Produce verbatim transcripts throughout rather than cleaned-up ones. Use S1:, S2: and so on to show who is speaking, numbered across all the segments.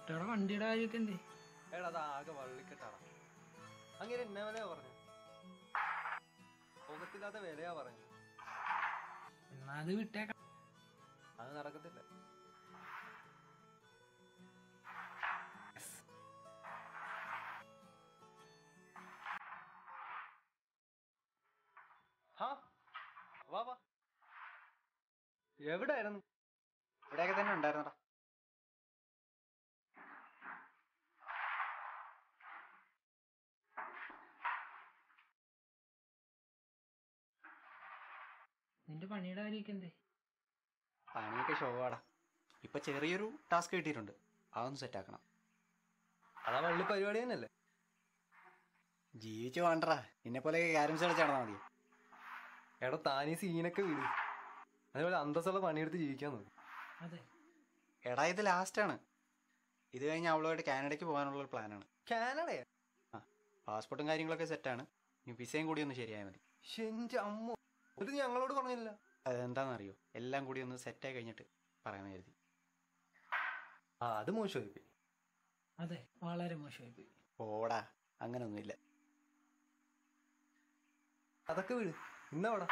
S1: എടാ വണ്ടിയുടെ കാര്യമൊക്കെ എന്തേ?
S2: എടാ അത് ആകെ വള്ളിക്കെട്ടാണ്. അങ്ങനെ എന്നെ വിലയാ പറഞ്ഞു, മുഖത്തില്ലാത്ത വിലയാ പറഞ്ഞു.
S1: എന്നാ അത് വിട്ടേക്കാം.
S2: അത് നടക്കത്തില്ല. ഹാ വാ വാ. എവിടെയായിരുന്നു?
S3: ഇവിടെയൊക്കെ തന്നെ ഉണ്ടായിരുന്നടാ.
S1: നിന്റെ പണിയുടെ കാര്യമൊക്കെ എന്തേ?
S3: പണിയൊക്കെ ഷോവാടാ. ഇപ്പൊ ചെറിയൊരു ടാസ്ക് കിട്ടിയിട്ടുണ്ട്, അതൊന്ന് സെറ്റ് ആക്കണം.
S2: അതാ വള്ളി പരിപാടി തന്നെയല്ലേ.
S3: ജീവിച്ചു വേണ്ടടാ, നിന്നെ പോലെ ക്യാരംസ് കളിച്ച് നടന്നാൽ മതി.
S2: എടാ താനീ സീനൊക്കെ വീട്, അതേപോലെ അന്തസ്സുള്ള പണിയെടുത്ത് ജീവിക്കാൻ നോക്കും.
S1: അതെ.
S3: എടാ ഇത് ലാസ്റ്റ് ആണ്. ഇത് കഴിഞ്ഞ് അവളുമായിട്ട് കാനഡയ്ക്ക് പോകാനുള്ള പ്ലാനാണ്.
S2: കാനഡയാ?
S3: ആ, പാസ്പോർട്ടും കാര്യങ്ങളൊക്കെ സെറ്റാണ്. ഇനി വിസയും കൂടി ഒന്ന് ശരിയായാൽ മതി.
S2: എന്റെ അമ്മ, ഇത് ഞങ്ങളോട് പറഞ്ഞില്ല.
S3: അതെന്താണെന്നറിയോ, എല്ലാം കൂടി ഒന്ന് സെറ്റായി കഴിഞ്ഞിട്ട് പറയാമെന്ന് കരുതി.
S2: ആ അത് മോശമായി പോയി.
S1: അതെ, വളരെ മോശമായി പോയി.
S3: ഓടാ, അങ്ങനൊന്നുമില്ല.
S2: അതൊക്കെ വീട് ഇന്നവിടെ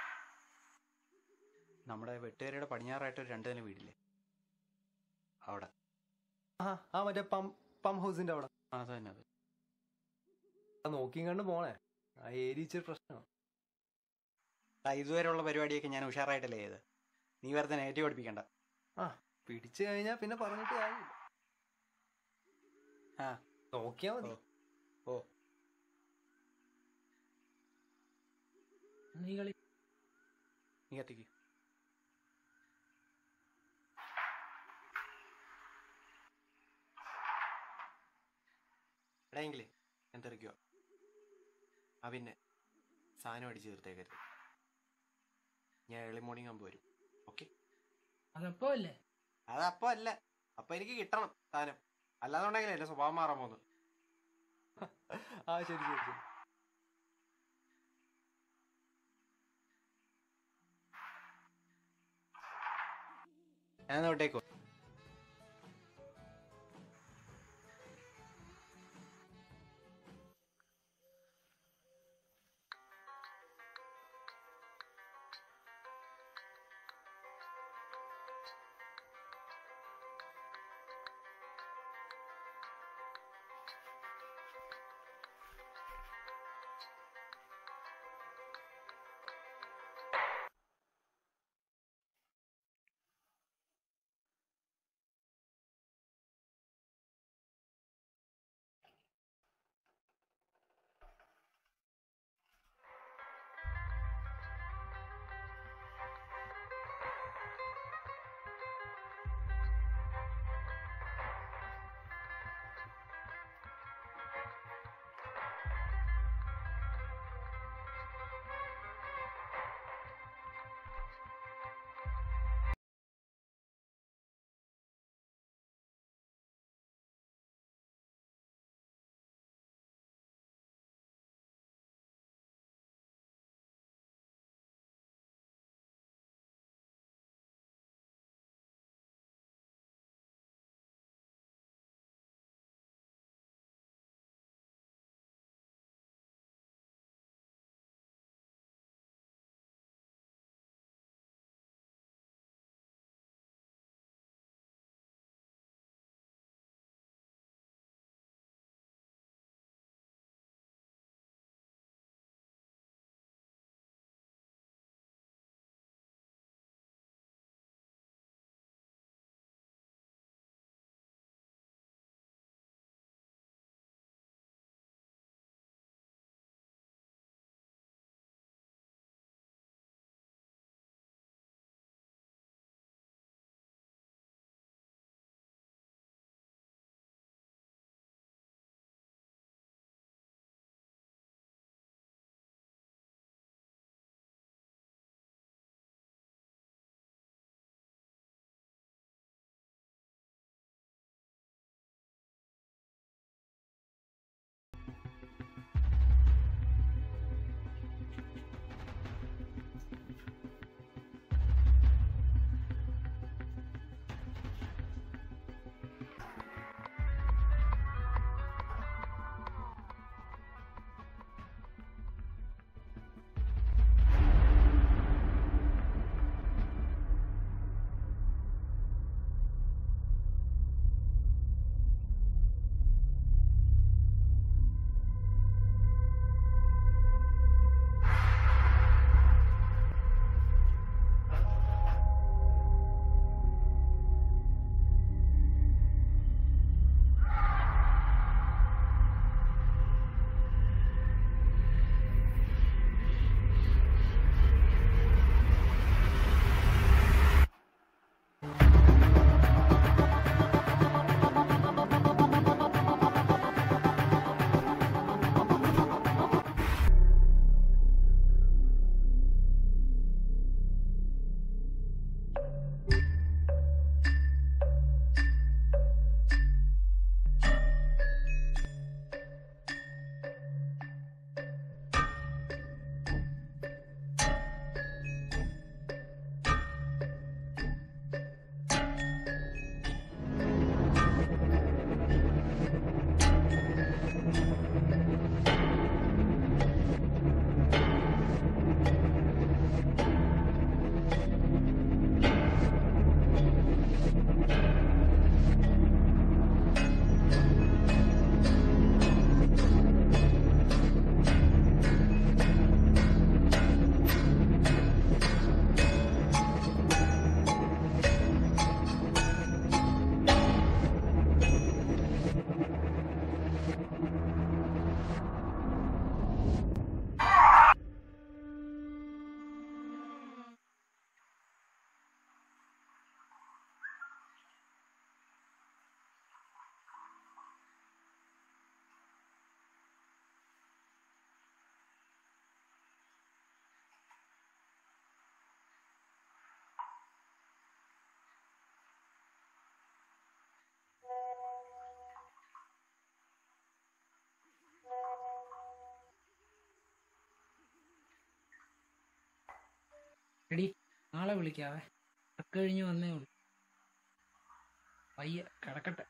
S3: നമ്മുടെ വെട്ടുകാരുടെ പടിഞ്ഞാറായിട്ട് ഒരു രണ്ട് നില വീടില്ലേ, അവിടെ.
S2: ആ ആ മറ്റേ പം പം ഹൗസിന്റെ അവിടെ.
S3: അത് തന്നെ. അത്
S2: നോക്കിയും കണ്ട് പോണേ, ആ ഏരിയ ഇച്ചിരി പ്രശ്നമാണ്.
S3: ഇതുവരെയുള്ള പരിപാടിയൊക്കെ ഞാൻ ഉഷാറായിട്ടല്ലേ ചെയ്ത്. നീ വെറുതെ നെഗറ്റീവ് പഠിപ്പിക്കണ്ട.
S2: ആ പിടിച്ചു കഴിഞ്ഞാ പിന്നെ പറഞ്ഞിട്ട് കാര്യമില്ല.
S3: ആ
S2: നോക്കിയാ മതി.
S3: ഓ
S1: നീ കളി.
S3: നീ കത്തിക്ക്. എടെയെങ്കിലേ ഞാൻ തെറിക്കുക. ആ പിന്നെ സാധനം അടിച്ച് തീർത്തേക്കരുത്. ഞാൻ ഏർലി മോർണിംഗ് ആകുമ്പോൾ വരും. ഓക്കെ?
S1: അതപ്പോ അല്ലേ?
S3: അതപ്പോ അല്ല, അപ്പൊ എനിക്ക് കിട്ടണം സാധനം. അല്ലാന്നുണ്ടെങ്കിലേ എന്റെ സ്വഭാവം മാറാൻ പോകുന്നു.
S2: ആ ശരി ശരി ശരി.
S3: ഞാൻ വിട്ടേക്കോ.
S1: എടി നാളെ വിളിക്കാവേ. ഒക്കെ കഴിഞ്ഞ് വന്നേ ഉള്ളൂ. പയ്യ കിടക്കട്ടെ.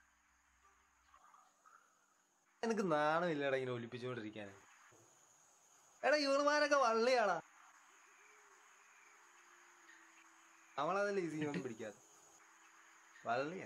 S2: എനിക്ക് നാണമില്ലടാ ഇങ്ങനെ ഒലിപ്പിച്ചുകൊണ്ടിരിക്കാൻ. എടാ ഇവളുമാരൊക്കെ വള്ളിയാടാ. നമ്മളതല്ലേ ഈ സീനൊന്നും പിടിക്കാതെ വള്ളിയാ.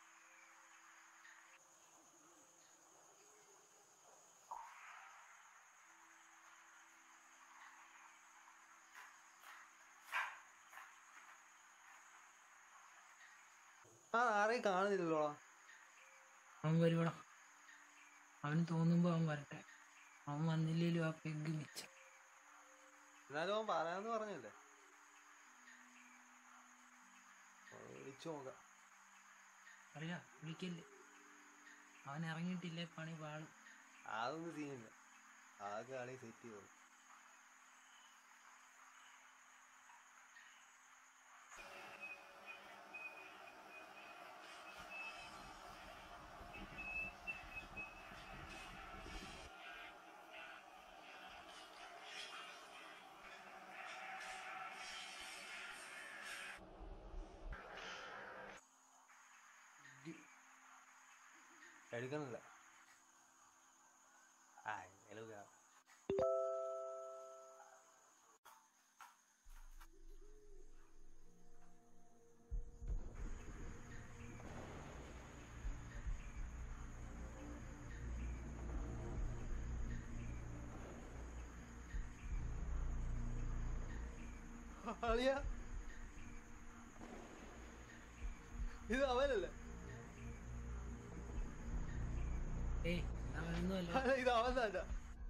S2: ആ ആരെയും കാണുന്നില്ലല്ലോടാ.
S1: അവൻ വരുവടാ. അവന് തോന്നുമ്പോ അവൻ വരട്ടെ. അവൻ വന്നില്ലേലും ആ പെഗ് മിച്ചം.
S2: എന്നാലും അവൻ പറയാന്ന് പറഞ്ഞല്ലേ, വിളിച്ചു നോക്കാം.
S1: അറിയാ വിളിക്കല്ലേ. അവൻ ഇറങ്ങിയിട്ടില്ലേ പണി പാളും.
S2: അതൊന്നും സീനില്ല, ആകെ ആളെ സെറ്റ് ചെയ്തോളൂ. എടുക്കണില്ല. ആ എഴുതുക. അളിയ ഇത് അവനല്ലേ?
S1: ഏയ് അവനൊന്നുമല്ല.
S2: അല്ല ഇത് അവൻ തന്നെ.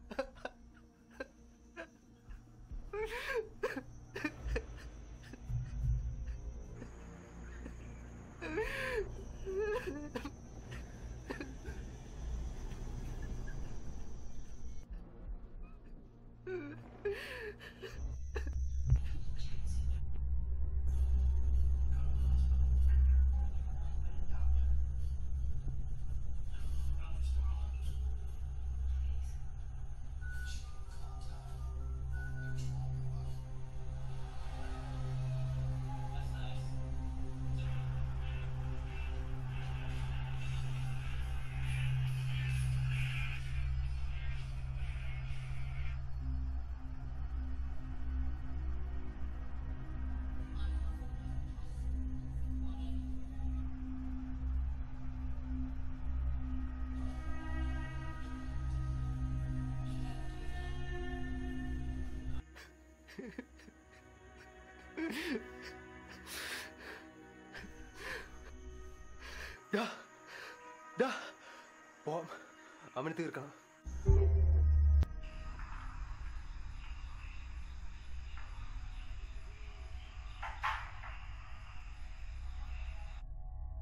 S2: അവന് തീർക്കണം.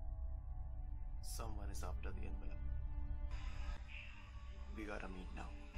S3: Someone is after the envelope. We gotta meet now.